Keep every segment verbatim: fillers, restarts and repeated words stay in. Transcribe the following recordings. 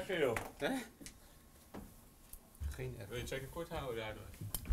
Lekker joh. Hè? Geen Wil je het zeker kort houden daardoor?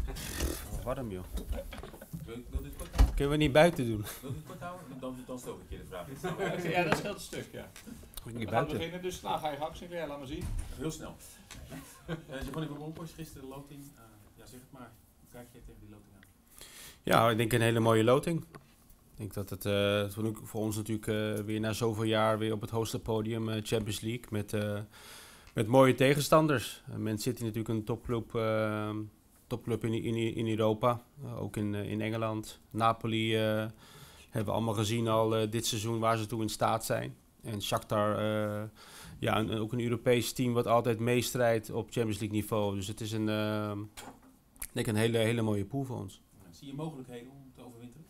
oh, warm joh. Wil je wil je dit kort houden? Kunnen we niet buiten doen? Wil je dit kort houden? Dan, dan stel ik je de vraag. Ja, dat scheelt een stuk, ja. Moet We niet gaan buiten. beginnen, dus nou ga je gang Sinclair, laat maar zien. Heel snel. Uh, Giovanni van Bronckhorst, gisteren de loting. Uh, ja, zeg het maar. Hoe kijk je tegen die loting aan? Ja, ik denk een hele mooie loting. Ik denk dat het uh, voor, voor ons natuurlijk uh, weer na zoveel jaar weer op het hoogste podium uh, Champions League met, uh, met mooie tegenstanders. Uh, Man City natuurlijk een topclub, uh, topclub in, in, in Europa, uh, ook in, uh, in Engeland. Napoli uh, hebben we allemaal gezien al uh, dit seizoen waar ze toe in staat zijn. En Shakhtar, uh, ja, een, ook een Europees team wat altijd meestrijdt op Champions League niveau. Dus het is een, uh, ik denk een hele, hele mooie pool voor ons. Uh, zie je mogelijkheden om te overwinteren?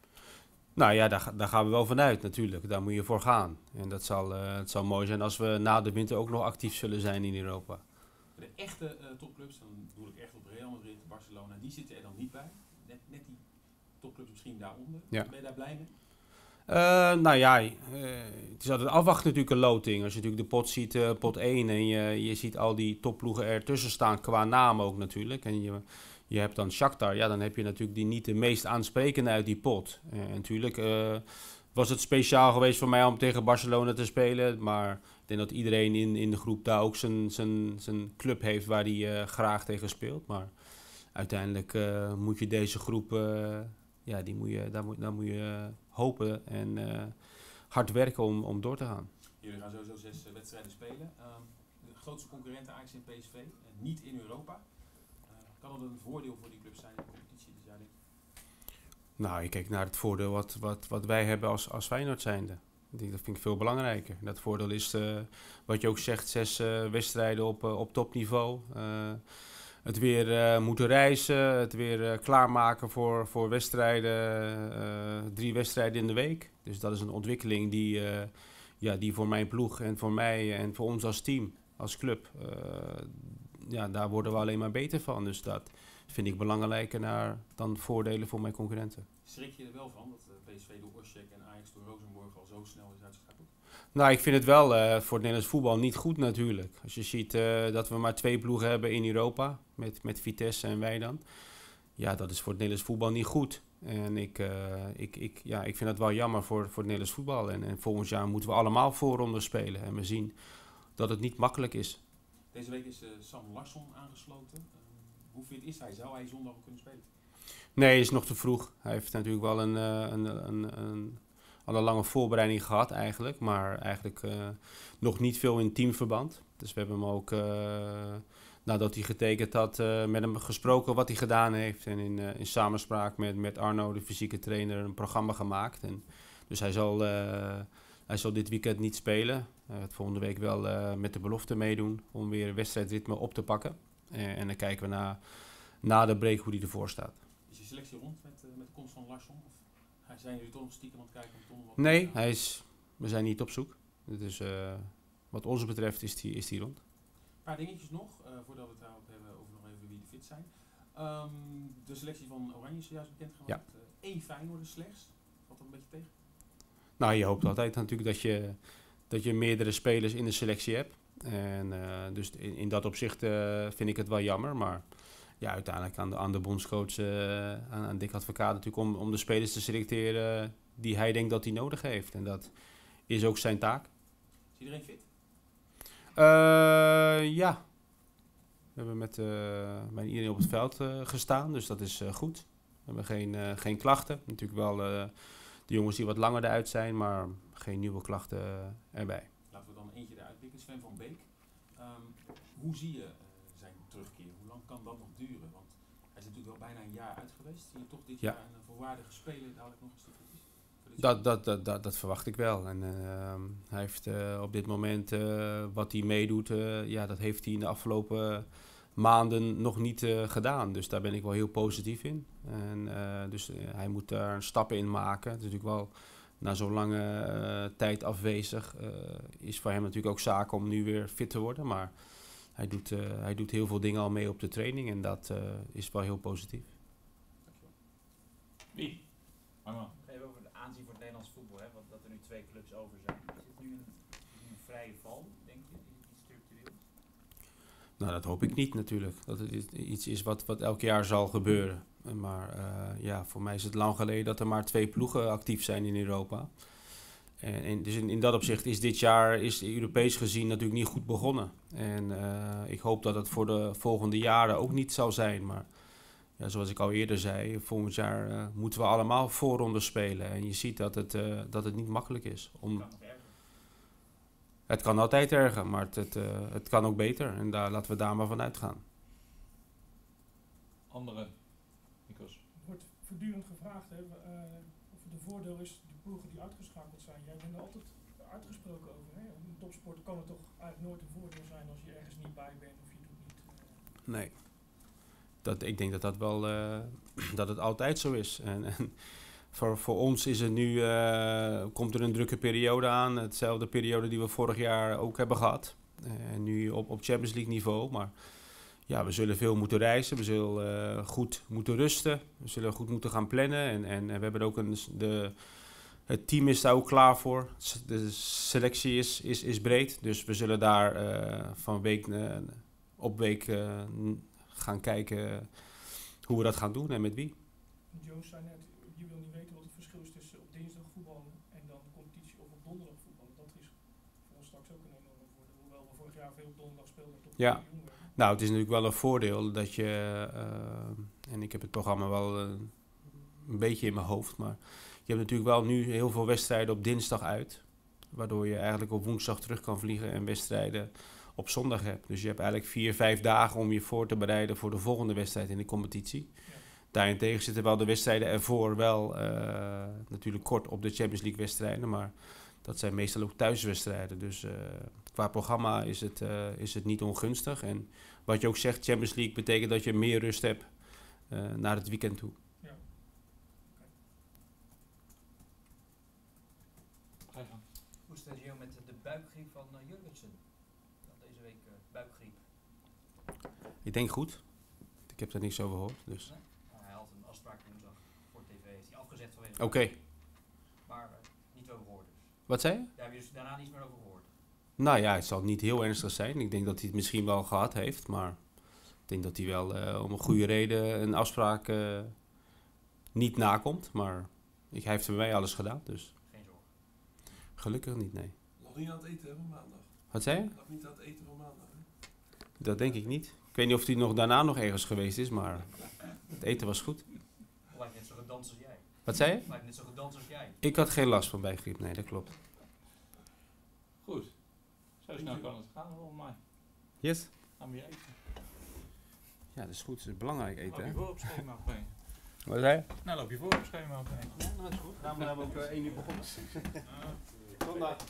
Nou ja, daar, daar gaan we wel vanuit natuurlijk. Daar moet je voor gaan. En dat zal, uh, het zal mooi zijn als we na de winter ook nog actief zullen zijn in Europa. De echte uh, topclubs, dan doe ik echt op Real Madrid, Barcelona, die zitten er dan niet bij. Net, net die topclubs misschien daaronder. Ja. Ben je daar blij mee? Uh, nou ja, uh, het is altijd afwachten natuurlijk een loting. Als je natuurlijk de pot ziet, uh, pot één, en je, je ziet al die topploegen ertussen staan qua naam ook natuurlijk. En je, je hebt dan Shakhtar, ja, dan heb je natuurlijk die niet de meest aansprekende uit die pot. Uh, en natuurlijk uh, was het speciaal geweest voor mij om tegen Barcelona te spelen. Maar ik denk dat iedereen in, in de groep daar ook zijn, zijn, zijn club heeft waar hij uh, graag tegen speelt. Maar uiteindelijk uh, moet je deze groep, uh, ja, die moet je, daar, moet, daar moet je uh, hopen en uh, hard werken om, om door te gaan. Jullie gaan sowieso zes uh, wedstrijden spelen. Uh, de grootste concurrenten Ajax en P S V, uh, niet in Europa. Uh, kan dat een voordeel voor die clubs zijn in de competitie dit jaar, denk je? Nou, je kijkt naar het voordeel wat, wat, wat wij hebben als, als Feyenoord zijnde. Ik denk, dat vind ik veel belangrijker. Dat voordeel is, uh, wat je ook zegt, zes uh, wedstrijden op, uh, op topniveau. Uh, het weer uh, moeten reizen, het weer uh, klaarmaken voor, voor wedstrijden, uh, drie wedstrijden in de week. Dus dat is een ontwikkeling die, uh, ja, die voor mijn ploeg en voor mij en voor ons als team, als club, uh, ja, daar worden we alleen maar beter van. Dus dat vind ik belangrijker naar, dan voordelen voor mijn concurrenten. Schrik je er wel van dat uh, P S V door Orsek en Ajax door Rosenborg al zo snel is uitgeschakeld? Nou, ik vind het wel uh, voor het Nederlands voetbal niet goed natuurlijk. Als je ziet uh, dat we maar twee ploegen hebben in Europa, met, met Vitesse en wij dan. Ja, dat is voor het Nederlands voetbal niet goed. En ik, uh, ik, ik, ja, ik vind dat wel jammer voor, voor het Nederlands voetbal. En, en volgend jaar moeten we allemaal voorrondes spelen. En we zien dat het niet makkelijk is. Deze week is uh, Sam Larsson aangesloten. Uh, hoe fit is hij? Zou hij zondag kunnen spelen? Nee, is nog te vroeg. Hij heeft natuurlijk wel een, uh, een, een, een, al een lange voorbereiding gehad eigenlijk. Maar eigenlijk uh, nog niet veel in teamverband. Dus we hebben hem ook, uh, nadat hij getekend had, uh, met hem gesproken wat hij gedaan heeft. En in, uh, in samenspraak met, met Arno, de fysieke trainer, een programma gemaakt. En dus hij zal, uh, hij zal dit weekend niet spelen. Hij gaat volgende week wel uh, met de belofte meedoen om weer wedstrijdritme op te pakken. Uh, en dan kijken we na, na de break hoe hij ervoor staat. Is je selectie rond met, uh, met de komst van Larsson? Of zijn jullie toch nog stiekem aan het kijken? Om toch nog wat nee, hij is, we zijn niet op zoek. Dus uh, wat ons betreft is die, is die rond. Een paar dingetjes nog, uh, voordat we het daarop hebben over nog even wie de fit zijn. Um, de selectie van Oranje is zojuist bekendgemaakt. Ja. Uh, één Feyenoorder slechts. Valt dat een beetje tegen? Nou, je hoopt altijd natuurlijk dat je, dat je meerdere spelers in de selectie hebt. En uh, dus in, in dat opzicht uh, vind ik het wel jammer. Maar ja, uiteindelijk aan de, aan de bondscoach, uh, aan, aan Dick Advocaat natuurlijk, om, om de spelers te selecteren die hij denkt dat hij nodig heeft. En dat is ook zijn taak. Is iedereen fit? Uh, ja. We hebben met, uh, met iedereen op het veld uh, gestaan, dus dat is uh, goed. We hebben geen, uh, geen klachten. Natuurlijk wel uh, de jongens die wat langer eruit zijn, maar geen nieuwe klachten uh, erbij. Laten we dan eentje eruit pikken. Sven van Beek. Um, hoe zie je uh, zijn terugkeer? Hoe lang kan dat nog duren? Want hij is natuurlijk wel bijna een jaar uit geweest. Zie je toch dit Ja. jaar een volwaardige speler dadelijk nog eens te fit is? Dat, dat, dat, dat, dat verwacht ik wel. En uh, hij heeft uh, op dit moment uh, wat hij meedoet, uh, ja, dat heeft hij in de afgelopen maanden nog niet uh, gedaan. Dus daar ben ik wel heel positief in. En, uh, dus uh, hij moet daar stappen in maken. Het is natuurlijk wel na zo'n lange uh, tijd afwezig. Uh, is voor hem natuurlijk ook zaken om nu weer fit te worden. Maar hij doet, uh, hij doet heel veel dingen al mee op de training. En dat uh, is wel heel positief. Wie? Arman. Even over de aanzien voor het Nederlands voetbal, hè, want dat er nu twee clubs over zijn. Is het nu een, is het nu een vrije val, denk je? Is het iets structureels? Nou, dat hoop ik niet natuurlijk. Dat het i- iets is wat, wat elk jaar zal gebeuren. Maar eh, ja, voor mij is het lang geleden dat er maar twee ploegen actief zijn in Europa. En, en dus in, in dat opzicht is dit jaar is Europees gezien natuurlijk niet goed begonnen. En eh, ik hoop dat het voor de volgende jaren ook niet zal zijn. Maar ja, zoals ik al eerder zei, volgend jaar eh, moeten we allemaal voorrondes spelen. En je ziet dat het, eh, dat het niet makkelijk is. Om, Kan nog erger. het kan altijd erger, maar het, het, eh, het kan ook beter. En daar, laten we daar maar van uitgaan. Andere. Nikos. Er wordt voortdurend gevraagd hè, w- eh, of het een voordeel is, de ploegen die uitgeschakeld zijn. Jij bent er altijd uitgesproken over. Hè? In topsport kan het toch eigenlijk nooit een voordeel zijn als je ergens niet bij bent of je doet niet. eh, Nee. Dat, ik denk dat dat wel eh, dat het altijd zo is. En, en voor, voor ons is het nu, eh, komt er een drukke periode aan. Hetzelfde periode die we vorig jaar ook hebben gehad. Eh, En nu op, op Champions League niveau. Maar ja, we zullen veel moeten reizen. We zullen eh, goed moeten rusten. We zullen goed moeten gaan plannen. En, en, en we hebben ook een, s- de, het team is daar ook klaar voor. S- De selectie is, is, is breed. Dus we zullen daar eh, van week eh, op week eh, n- gaan kijken hoe we dat gaan doen en met wie. Joost zei net, je wil niet weten wat het verschil is tussen op dinsdag voetballen en dan competitie of op donderdag voetballen. Dat is voor ons straks ook een enorme voordeel. Hoewel we vorig jaar veel op donderdag speelden en toch Ja. kampioen werden. Nou, het is natuurlijk wel een voordeel dat je, eh, en ik heb het programma wel eh, een beetje in mijn hoofd, maar je hebt natuurlijk wel nu heel veel wedstrijden op dinsdag uit. Waardoor je eigenlijk op woensdag terug kan vliegen en wedstrijden op zondag hebt. Dus je hebt eigenlijk vier, vijf dagen om je voor te bereiden voor de volgende wedstrijd in de competitie. Ja. Daarentegen zitten wel de wedstrijden ervoor wel eh, natuurlijk kort op de Champions League wedstrijden. Maar dat zijn meestal ook thuiswedstrijden. Dus eh, qua programma is het, eh, is het niet ongunstig. En wat je ook zegt, Champions League betekent dat je meer rust hebt eh, naar het weekend toe. Ja. Ga je gang. Hoe is het Gio, met de buikgriep van uh, Jurgensen? Dat deze week uh, buikgriep. Ik denk goed. Ik heb daar niks over gehoord. Dus. Nee? Nou, hij had een afspraak woensdag voor tv. Is hij afgezet vanwege. Oké, Maar uh, niet over gehoord dus. wat zei je? Daar heb je dus daarna niets meer over gehoord. Nou ja, het zal niet heel ernstig zijn. Ik denk dat hij het misschien wel gehad heeft. Maar ik denk dat hij wel eh, om een goede reden een afspraak eh, niet nakomt. Maar ik, hij heeft bij mij alles gedaan. Dus Geen zorgen. gelukkig niet, nee. Nog niet aan het eten hè, van maandag. Wat zei je? Nog niet aan het eten van maandag. Hè? Dat denk ik niet. Ik weet niet of hij nog daarna nog ergens geweest is. Maar het eten was goed. Lijkt net zo gedanst als jij. Wat zei je? Lijkt net zo gedanst als jij. Ik had geen last van bijgriep. Nee, dat klopt. Goed. Zo snel kan het gaan volgens mij. Yes? Gaan we je eten. Ja, dat is goed. Dat is belangrijk Loop eten, je hè? voor op schema of nee? Wat zei je? Nou, loop je voor op schema of nee? Ja, dat is goed. Daarom hebben we ook één uur begonnen. Zondag.